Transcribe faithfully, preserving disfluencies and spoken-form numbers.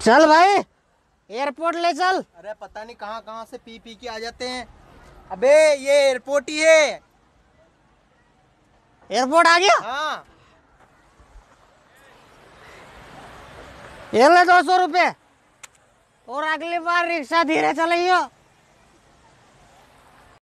चल भाई एयरपोर्ट ले चल। अरे पता नहीं कहाँ कहाँ से पी पी के आ जाते हैं। अबे ये एयरपोर्ट ही है। एयरपोर्ट आ गया। हाँ ये ले दो सौ रुपये और अगली बार रिक्शा धीरे चलाइयो।